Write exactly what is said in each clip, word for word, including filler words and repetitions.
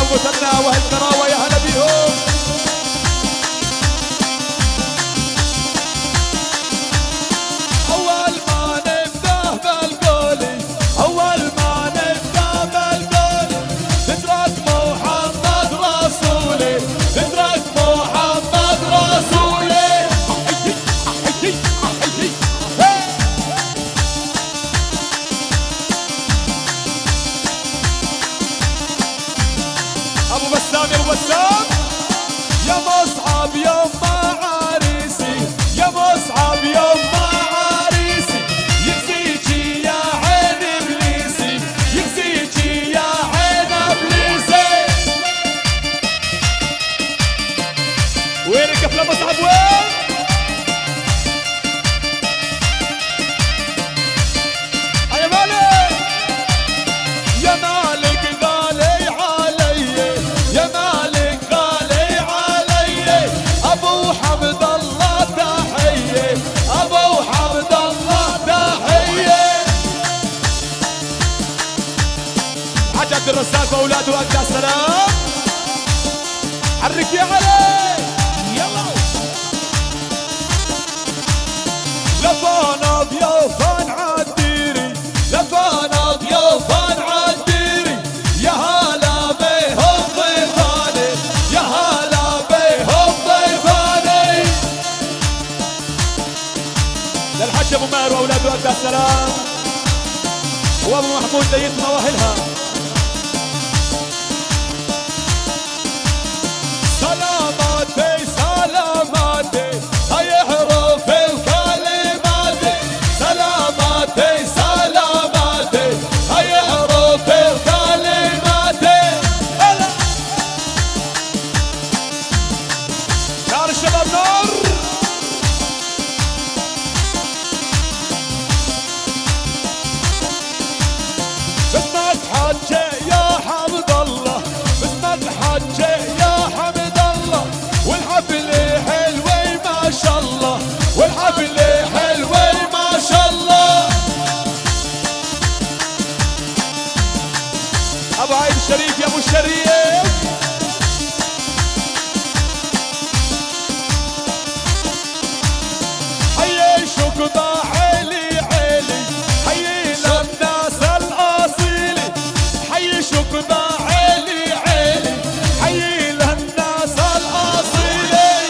مثنى واهل كراوه يا هلا بيهم. اول ما نبدا بالقولي اول ما نبدا بالقولي ذكرك محمد رسولي ذكرك محمد رسولي. ابو بسام يا ابو بسام يا مصعب يما عريسي يا مصعب يما عريسي يكسيكي يا عين ابليسي يكسيكي يا عين ابليسي. وين الكفله مصعب وين؟ يا مالك يا مالك غالي علي يا مالك غالي علي ابو حمد الله تحيه ابو حمد الله تحيه. حاج عبد الرزاق واولاده واجدع سلام حرك يا علي يلا. لفانا ضيوفان عالديري لفانا ضيوفان عالديري يا هلا بيهم ضيفاني يا هلا بيهم ضيفاني. للحج ابو ماهر واولاده ادى السلام وابو محمود ليت مواهلها. سلاماتي سلاماتي هي حروف الكلمات سلاماتي سلاماتي هي حروف الكلمات. هلا نار الشباب نار. باسمك حجي يا حمد الله باسمك حجي يا حمد الله والحفلة حلوة ما شاء الله والحفلة حلوة ما شاء الله. ابو عيد الشريف يا ابو الشريف حيي شكبة عيلي عيلي حيي للناس الاصيلي حيي شكبة عيلي عيلي حيي للناس الاصيلي.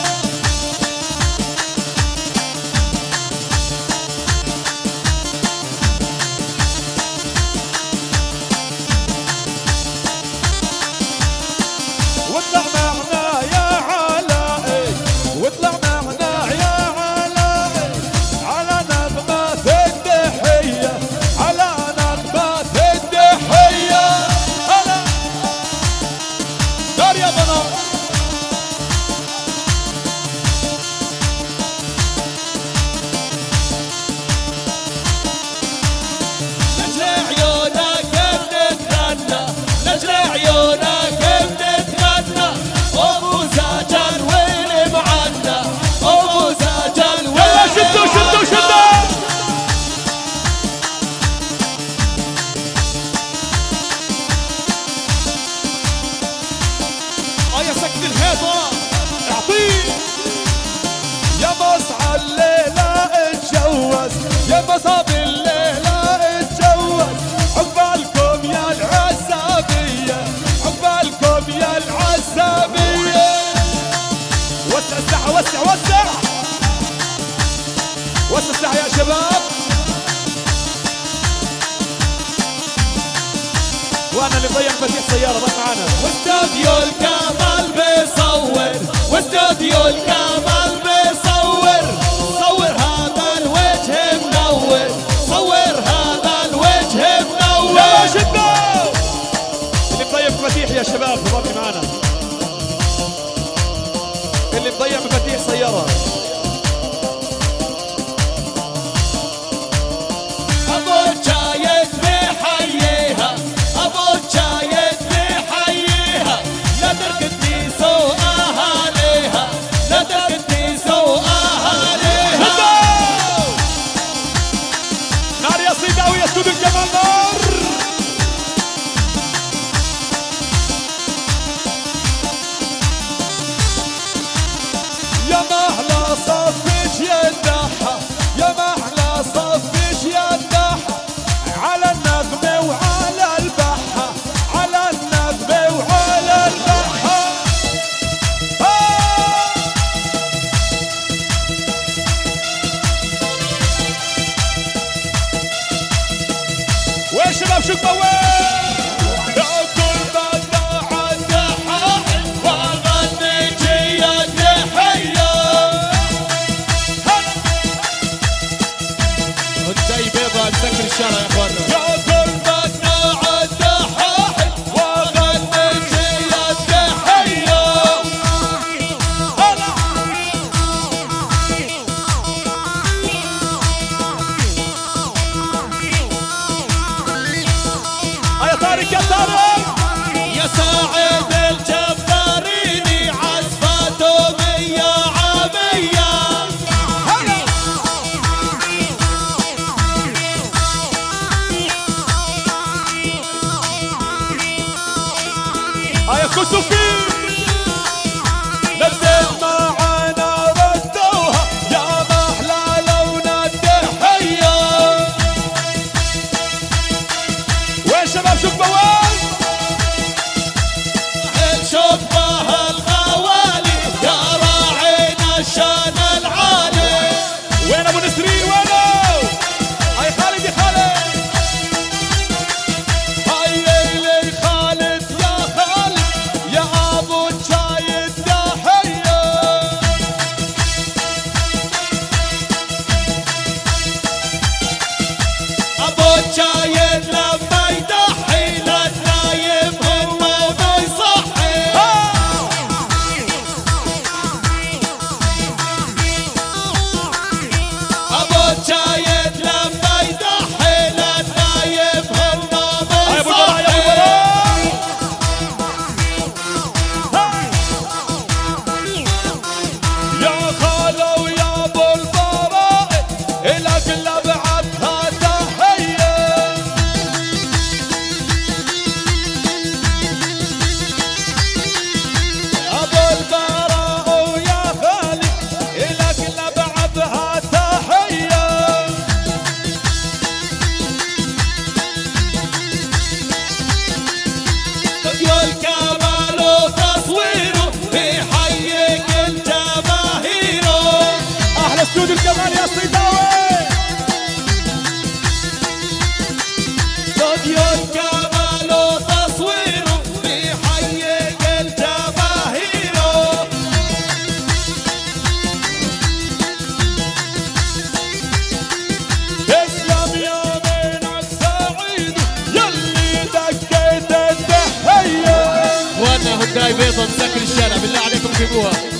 واطلع معنا يا علاء واطلع معنا يا علاء على نغمات التحية على نغمات التحية. هلا دار يا بنات لجل عيونك بنتغنى لجل عيونك بنتغنى ابو زاجل وين معنا ابو زاجل وين. شدوا شدوا شدوا اه يا سكت الحيطه اعطيه يا مصعب الليله اتجوز يا مصعب الليله اتجوز عقبالكم يا العزابيه عقبالكم يا العزابيه. وسع الساحه وسع وسع وسع الساحه يا شباب. وانا اللي ضيع مفاتيح سياره ضل معانا. واستوديو الكمال بيصور واستوديو الكمال بيصور صور هذا الوجه منور صور هذا الوجه منور. يا شباب اللي مضيع مفاتيح يا شباب ضل معانا اللي مضيع مفاتيح سياره. ابو جايد بحييها ابو جايد بحييها لا تركضي سوء اهاليها لا تركضي طارق يا طارق يا ساعد الجباريني عزفته مية عامية. هيا كسوفي نزل معانا ردوها يا محلى لون التحية. وين شباب شوف بوال شوف بها الغوالي يا راعينا الشان العالي. وين ابو نسرين وينه؟ هاي خالد يا خالد هاي لي خالد يا خالد يا ابو الشايد تحية. ابو الشايد لما يضحي لا تنايم همه ويصحي. ابو الشايد لما يضحي لا تنايم همه ويصحي. يا خالة ويا ابو البراء الك لبعتها تحية. ابو البراء ويا خالي الك لبعتها تحية. استوديو الكمال وتصويره بيحييك الجماهير. احلى استوديو الكمال يا صيداوي. استوديو الكمال وتصويره بيحييك الجماهير. تسلم يمينك سعيد يلي دكيت التحية. وانا هداي بيضة مسكر الشارع بالله عليكم جيبوها.